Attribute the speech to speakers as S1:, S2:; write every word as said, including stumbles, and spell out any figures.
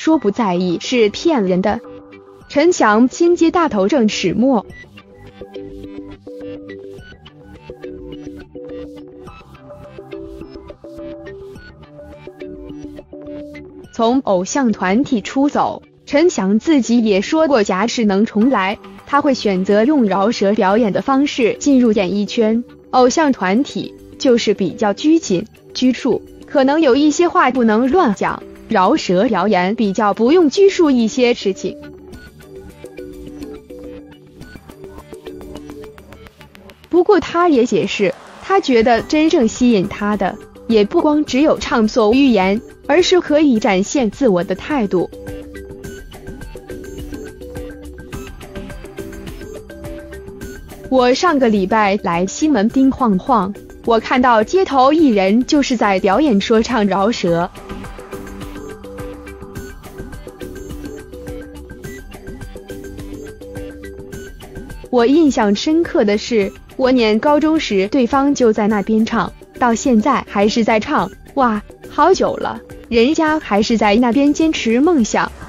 S1: 说不在意是骗人的。陈翔亲揭大头症始末。从偶像团体出走，陈翔自己也说过，假使能重来，他会选择用饶舌表演的方式进入演艺圈。偶像团体就是比较拘谨、拘束，可能有一些话不能乱讲，饶舌表演比较不用拘束一些事情。不过他也解释，他觉得真正吸引他的也不光只有畅所欲言，而是可以展现自我的态度。我上个礼拜来西门町晃晃，我看到街头艺人就是在表演说唱饶舌。我印象深刻的是，我念高中时对方就在那边唱，到现在还是在唱，哇，好久了，人家还是在那边坚持梦想。